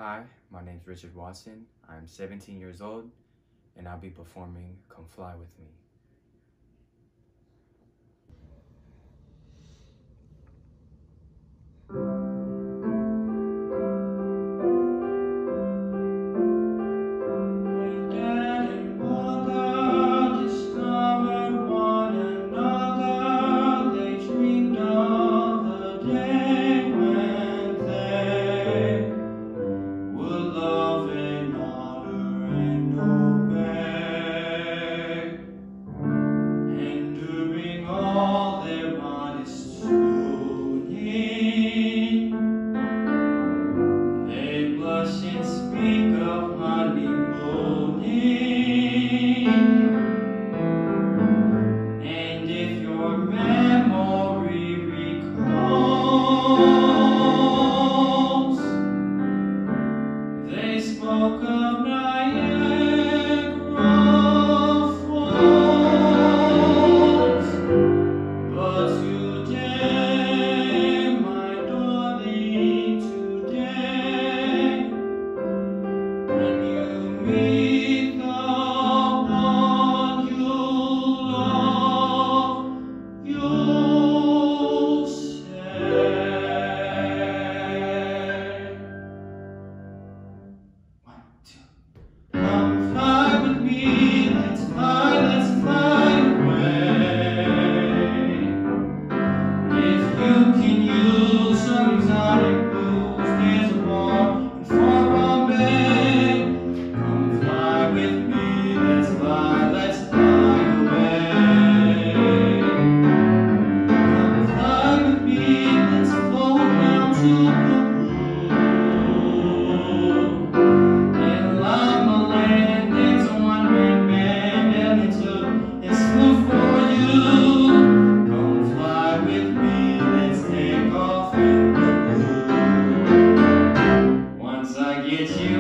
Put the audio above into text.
Hi, my name is Richard Watson. I'm 17 years old, and I'll be performing Come Fly With Me. And speak of honeymooning. And if your memory recalls, they spoke of Niagara Falls. But today, my darling, today, when you meet the one you love, you'll say, 1, 2. Come fly with me, let's fly away. If you can use some exotic booze, there's a bar in far Bombay. Come fly with me, let's fly away. Come fly with me, let's float down to Peru. And Llama Land, there's a one-man band, and it's flew for you. Come fly with me, let's take off in the blue. Once I get you